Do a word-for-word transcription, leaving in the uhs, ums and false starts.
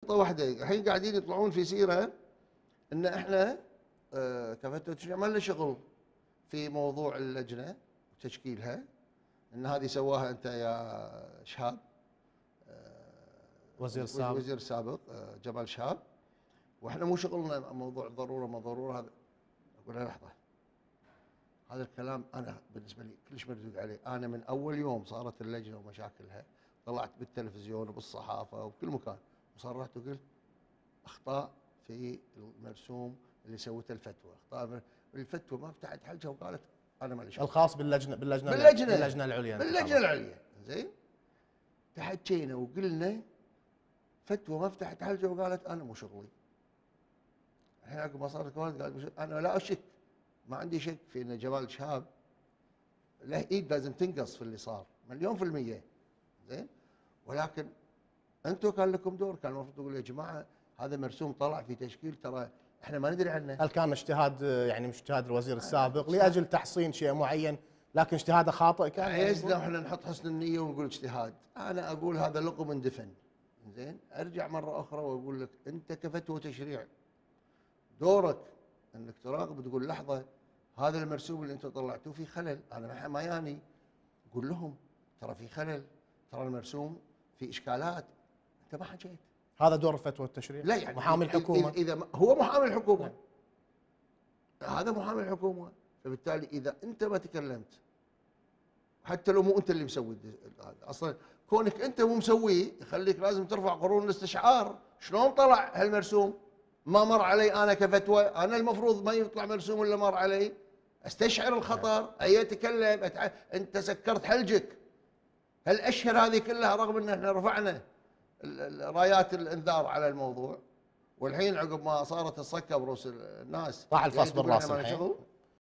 واحده الحين قاعدين يطلعون في سيره ان احنا آه كفتوى التشريع ما لنا شغل في موضوع اللجنه وتشكيلها، ان هذه سواها انت يا شهاب وزير السابق وزير السابق جمال شهاب، واحنا مو شغلنا موضوع ضروره ما ضروره. هذا اقول له لحظه، هذا الكلام انا بالنسبه لي كلش مردود عليه. انا من اول يوم صارت اللجنه ومشاكلها طلعت بالتلفزيون وبالصحافه وبكل مكان وصرحت وقلت اخطاء في المرسوم اللي سوته الفتوى، اخطاء الفتوى ما فتحت حلقها وقالت انا مالي شغل. الخاص باللجنه باللجنه باللجنه, باللجنة العليا باللجنه العليا زين. تحكينا وقلنا فتوى ما فتحت حلقها وقالت انا مو شغلي. الحين عقب ما صارت قال انا لا اشك، ما عندي شك في ان جمال شهاب له ايد لازم تنقص في اللي صار مليون في المية زين، ولكن انتم كان لكم دور، كان المفروض تقولوا يا جماعه هذا مرسوم طلع في تشكيل ترى احنا ما ندري عنه. هل كان اجتهاد يعني اجتهاد الوزير السابق لاجل تحصين شيء معين لكن اجتهاده خاطئ كان؟ يعني لو احنا نحط حسن النيه ونقول اجتهاد، انا اقول هذا لقم اندفن زين. ارجع مره اخرى واقول لك انت كفتوى تشريع دورك انك تراقب تقول لحظه هذا المرسوم اللي انتم طلعتوه فيه خلل، انا ما ياني قول لهم ترى في خلل، ترى المرسوم في اشكالات، انت ما حكيت. هذا دور فتوى التشريع؟ لا يعني محامي الحكومه اذا, إذا هو محامي الحكومه هذا محامي الحكومه، فبالتالي اذا انت ما تكلمت حتى لو مو انت اللي مسوي هذا اصلا، كونك انت مو مسويه يخليك لازم ترفع قرون الاستشعار. شلون طلع هالمرسوم؟ ما مر علي انا كفتوى، انا المفروض ما يطلع مرسوم الا مر علي، استشعر الخطر، اي اتكلم أتع... انت سكرت حلجك هالاشهر هذه كلها رغم ان احنا رفعنا رايات الانذار على الموضوع، والحين عقب ما صارت الصكه بروس الناس طاح الفاس بالراس الحين.